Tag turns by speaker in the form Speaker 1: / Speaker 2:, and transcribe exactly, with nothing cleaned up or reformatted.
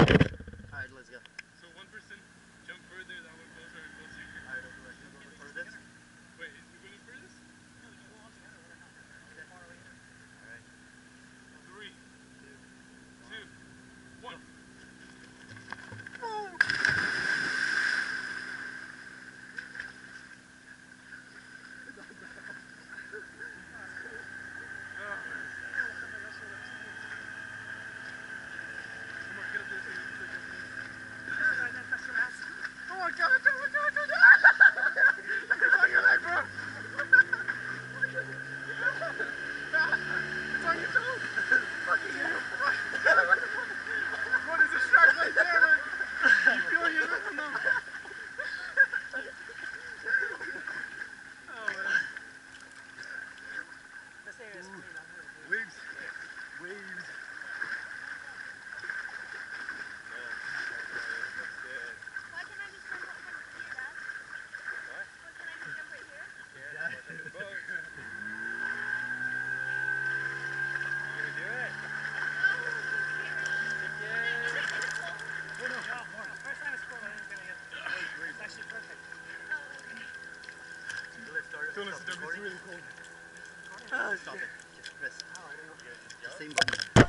Speaker 1: Alright, let's go.
Speaker 2: So one person jump further, that one goes or closer.
Speaker 1: Alright, I'll go right here. Go furthest.
Speaker 2: Wait, is it going furthest?
Speaker 3: No, we can go all together. We're not
Speaker 1: Okay.
Speaker 3: far away either.
Speaker 1: Alright.
Speaker 2: Three, two, one.
Speaker 1: Oh my god, oh my god, oh my god! It's on your leg, bro! It's on your toe! Fucking hell! What is a shark right there, man? You feel your rhythm now? Oh man.
Speaker 3: This area is clean.
Speaker 1: Waves. Waves.
Speaker 2: Don't listen to him, it's really cold.
Speaker 1: Oh, stop it. Just press. The same button.